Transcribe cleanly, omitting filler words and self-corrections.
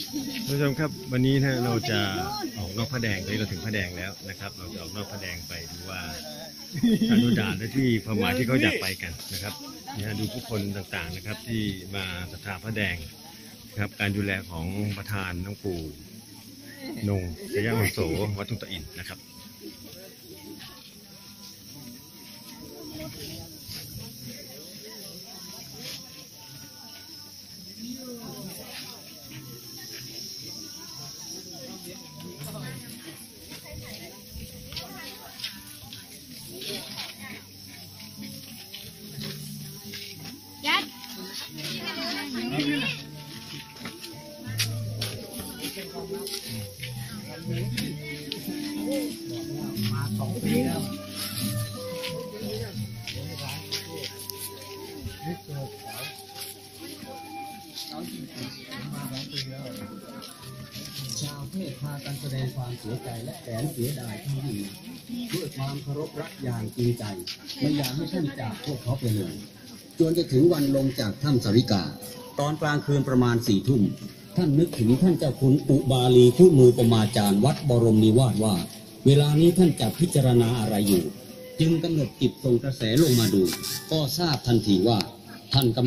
ท่านผู้ชมครับวันนี้นะเราจะออกนอกพระแดงตอนนี้เราถึงพระแดงแล้วนะครับเราจะออกนอกพระแดงไปดูว่าท่านดูด่านและที่ความหมายที่เขาอยากไปกันนะครับนะดูผู้คนต่างๆนะครับที่มาศรัทธาพระแดงครับการดูแลของประธานหลวงปู่นงชยมังโสวัดทุ่งตะอินนะครับยัดมา2 ปีแล้วชาวเทศพากันแสดงความเสียใจและแสนเสียดายที่ยิ่งด้วยความเคารพรักอย่างจริงใจไม่อยากให้ท่านจากพวกเขาไปเลยจนจะถึงวันลงจากถ้ำสาริกาตอนกลางคืนประมาณ4 ทุ่มท่านนึกถึงท่านเจ้าคุณอุบาลีผู้มือประมาจารย์วัดบรมนิวาสว่าเวลานี้ท่านจะพิจารณาอะไรอยู่จึงกำหนดจิตส่งกระแสลงมาดูก็ทราบทันทีว่าท่าน